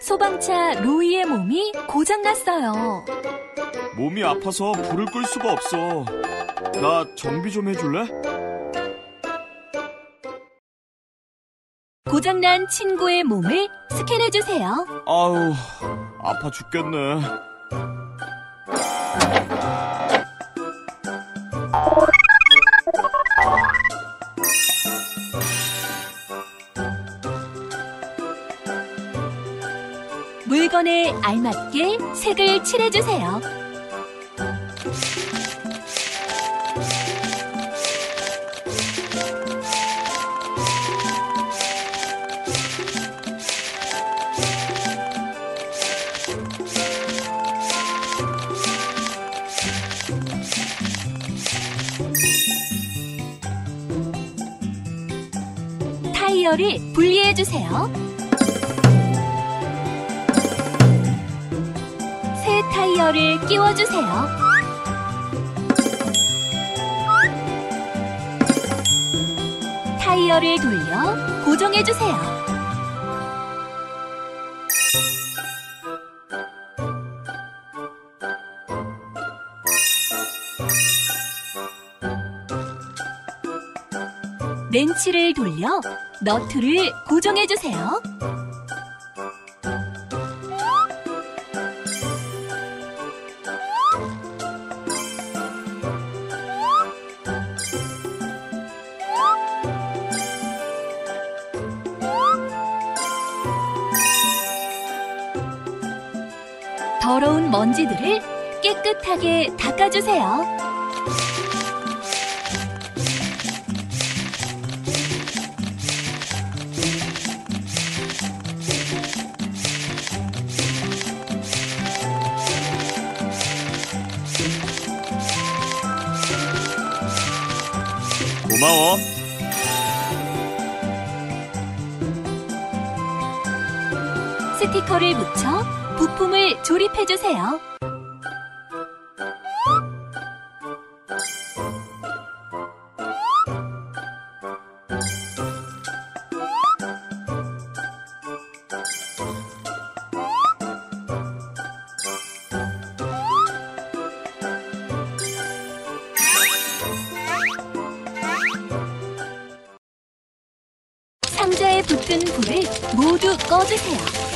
소방차 로이의 몸이 고장났어요. 몸이 아파서 불을 끌 수가 없어. 나 정비 좀 해줄래? 고장난 친구의 몸을 스캔해주세요. 아우, 아파 죽겠네. 물건에 알맞게 색을 칠해주세요. 타이어를 분리해주세요. 새 타이어를 끼워주세요. 타이어를 돌려 고정해주세요. 렌치를 돌려 너트를 고정해주세요. 더러운 먼지들을 깨끗하게 닦아주세요. 고마워. 스티커를 붙여 부품을 조립해주세요. 상자에 붙은 불을 모두 꺼주세요.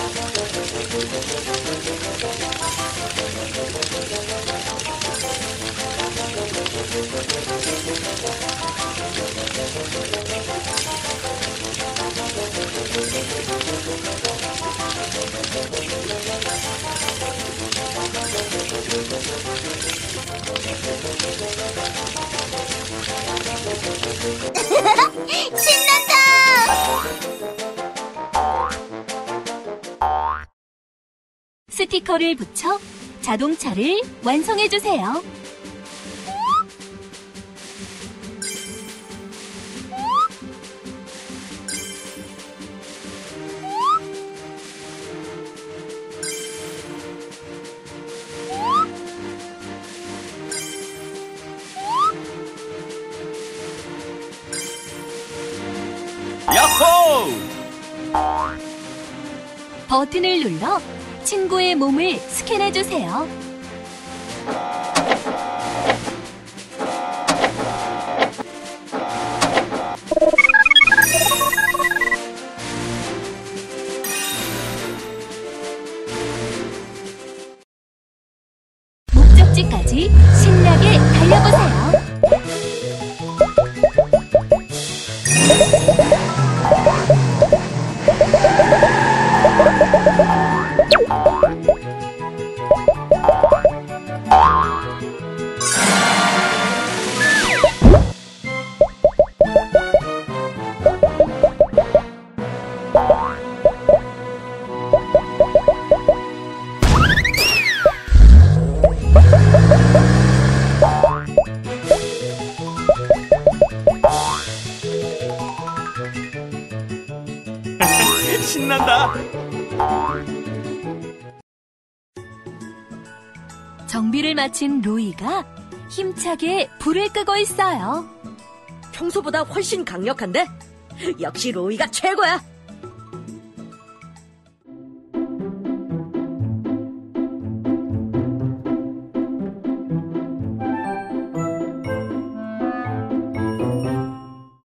신난다! 스티커를 붙여 자동차를 완성해주세요. 야호! 버튼을 눌러 친구의 몸을 스캔해주세요. 목적지까지 신나게 달려보세요. 신난다. 정비를 마친 로이가 힘차게 불을 끄고 있어요. 평소보다 훨씬 강력한데? 역시 로이가 최고야.